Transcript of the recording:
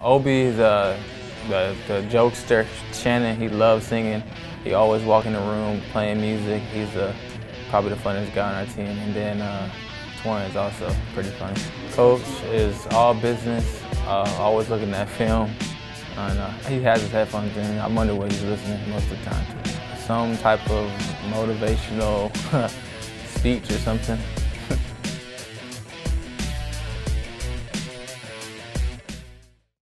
Obi is the jokester. Shannon, he loves singing. He always walk in the room playing music. He's probably the funniest guy on our team. And then Torrin is also pretty funny. Coach is all business, always looking at film. And he has his headphones in. I wonder what he's listening most of the time to. Some type of motivational speech or something.